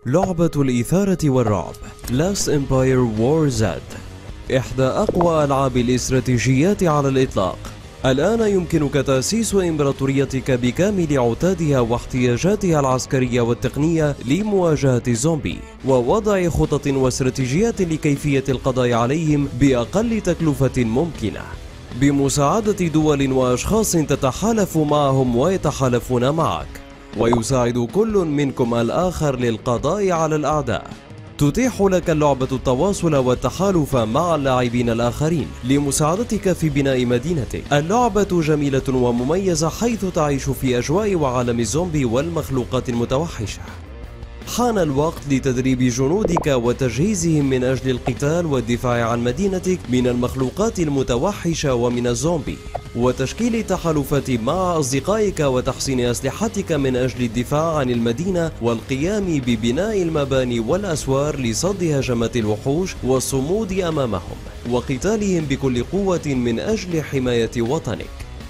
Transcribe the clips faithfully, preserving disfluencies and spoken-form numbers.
لعبة الإثارة والرعب Last Empire War Z، إحدى أقوى ألعاب الاستراتيجيات على الإطلاق. الآن يمكنك تأسيس إمبراطوريتك بكامل عتادها واحتياجاتها العسكرية والتقنية لمواجهة الزومبي، ووضع خطط واستراتيجيات لكيفية القضاء عليهم بأقل تكلفة ممكنة، بمساعدة دول وأشخاص تتحالف معهم ويتحالفون معك، ويساعد كل منكم الآخر للقضاء على الأعداء. تتيح لك اللعبة التواصل والتحالف مع اللاعبين الآخرين لمساعدتك في بناء مدينتك. اللعبة جميلة ومميزة حيث تعيش في أجواء وعالم الزومبي والمخلوقات المتوحشة. حان الوقت لتدريب جنودك وتجهيزهم من أجل القتال والدفاع عن مدينتك من المخلوقات المتوحشة ومن الزومبي، وتشكيل تحالفات مع أصدقائك وتحسين أسلحتك من أجل الدفاع عن المدينة والقيام ببناء المباني والأسوار لصد هجمات الوحوش والصمود أمامهم وقتالهم بكل قوة من أجل حماية وطنك.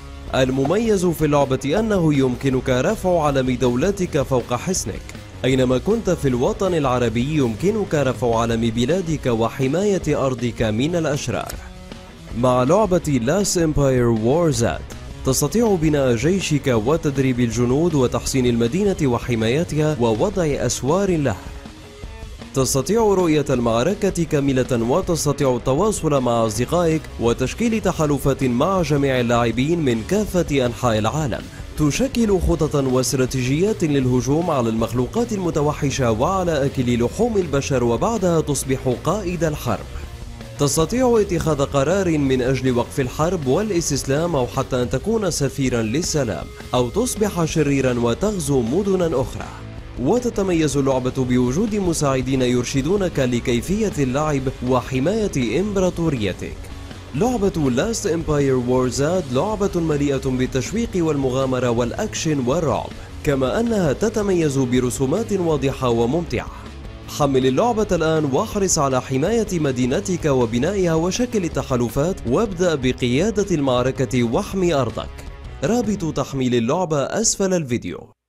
المميز في اللعبة أنه يمكنك رفع علم دولتك فوق حصنك. أينما كنت في الوطن العربي يمكنك رفع علم بلادك وحماية أرضك من الأشرار. مع لعبة Last Empire War Z تستطيع بناء جيشك وتدريب الجنود وتحصين المدينة وحمايتها ووضع أسوار لها. تستطيع رؤية المعركة كاملة وتستطيع التواصل مع أصدقائك وتشكيل تحالفات مع جميع اللاعبين من كافة أنحاء العالم. تشكل خططا واستراتيجيات للهجوم على المخلوقات المتوحشة وعلى أكل لحوم البشر، وبعدها تصبح قائد الحرب. تستطيع اتخاذ قرار من أجل وقف الحرب والاستسلام، أو حتى أن تكون سفيرا للسلام، أو تصبح شريرا وتغزو مدنا أخرى. وتتميز اللعبة بوجود مساعدين يرشدونك لكيفية اللعب وحماية إمبراطوريتك. لعبة Last Empire War Z لعبة مليئة بالتشويق والمغامرة والأكشن والرعب، كما أنها تتميز برسومات واضحة وممتعة. حمل اللعبة الآن واحرص على حماية مدينتك وبنائها وشكل التحالفات، وابدأ بقيادة المعركة واحمي أرضك. رابط تحميل اللعبة أسفل الفيديو.